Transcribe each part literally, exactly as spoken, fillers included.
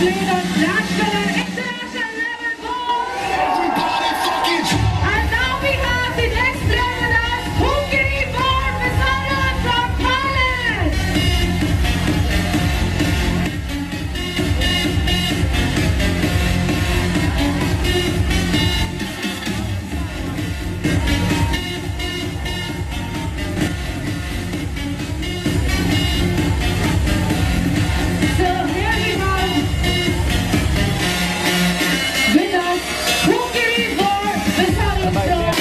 played on national and international level balls. Everybody fucking. And now we have the next player with us, Koria from Thailand. So here we have with us Koria from Thailand.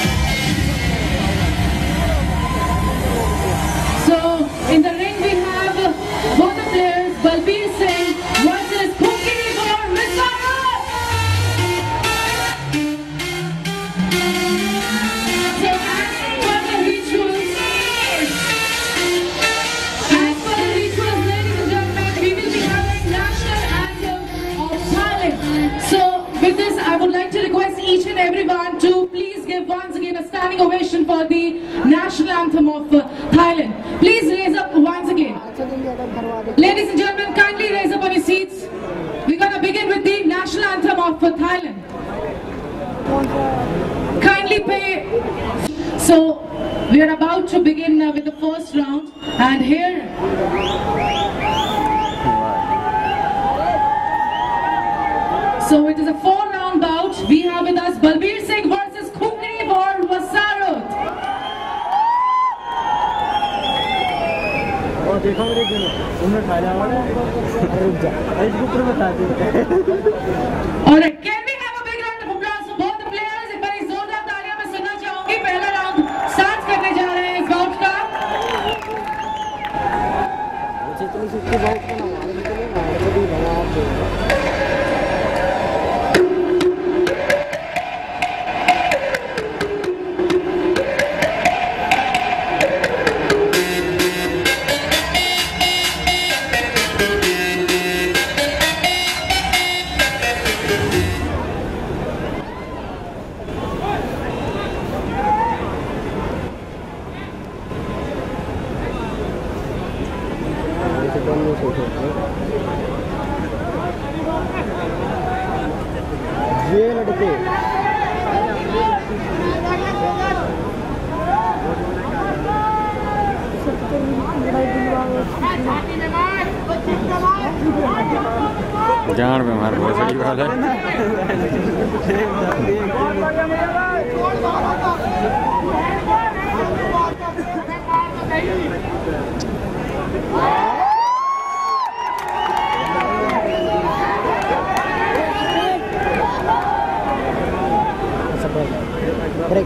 So in the ring we have both the players, Balveer Singh versus Koria from Thailand. So as per the rituals, as per the rituals, ladies and gentlemen, we will be having national anthem of Thailand. So with this, I would like to request each and everyone to please give once again a standing ovation for the national anthem of uh, Thailand. Please raise up once again. Ladies and gentlemen, kindly raise up on your seats. We're going to begin with the national anthem of uh, Thailand. Kindly pay. So we are about to begin uh, with the first round, and here so it is a four round bout. We have with us Balveer Singh versus Koria from Thailand. देखो मेरे दिन उन्हें खाया वाला रुक जा इस ऊपर बता दे और can we have a big round of applause for both the players? एक बार जोरदार तालियां मैं सुनना चाहूंगी. पहला राउंड स्टार्ट करने जा रहे हैं इस बाउट का. मुझे तो इसकी बाउट का नाम आने के लिए ना कभी बना आप ये लड़के जान में हमारे बहुत बड़ी बात है. break.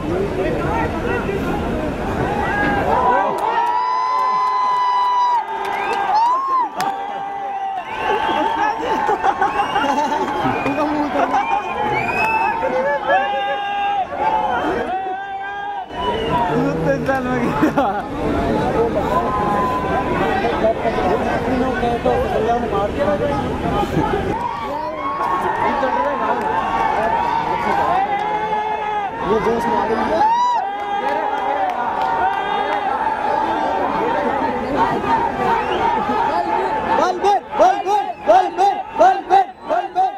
ये जोश मारेंगे. Balveer, Balveer, Balveer, Balveer, Balveer.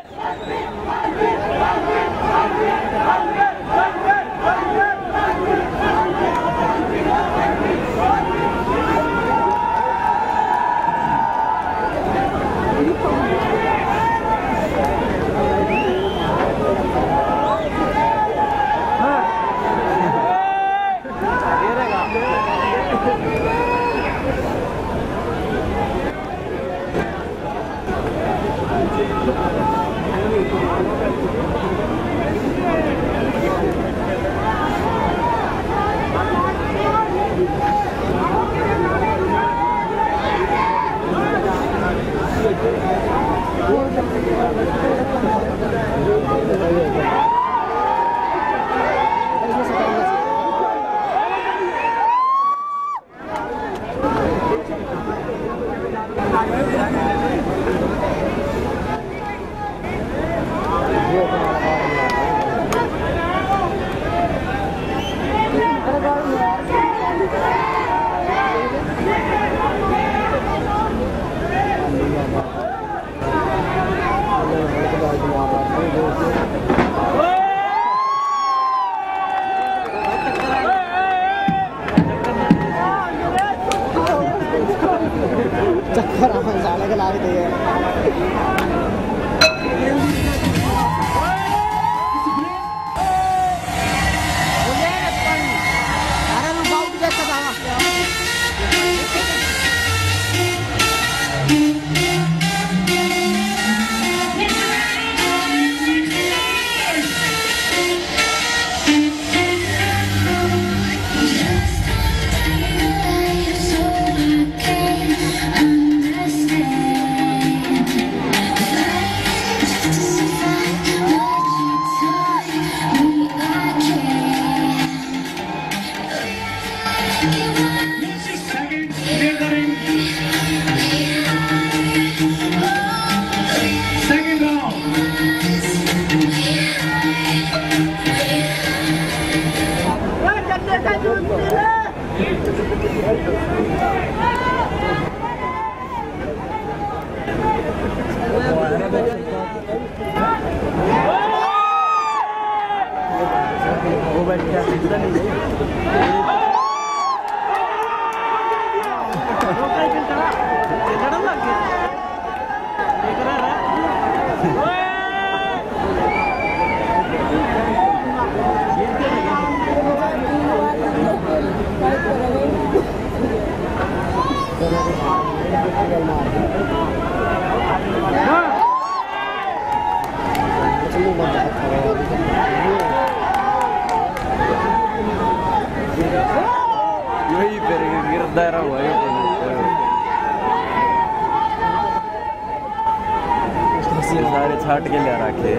साले के ला रही वो बैठ गया यही फिर गिरदार हुआ है सारे छाट के ले रखे